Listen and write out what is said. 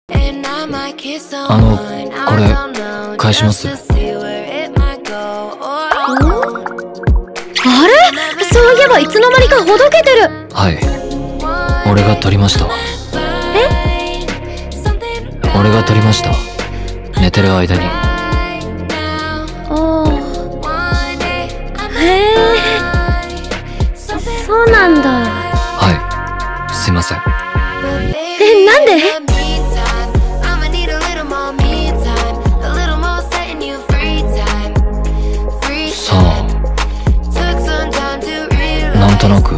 これ返します。 あれ、そういえばいつの間にかほどけてる。 はい、俺が取りました。俺が取りました、寝てる間に。 おー、へえ、そうなんだ。 はい、すいません。 なんで？ さあ、なんとなく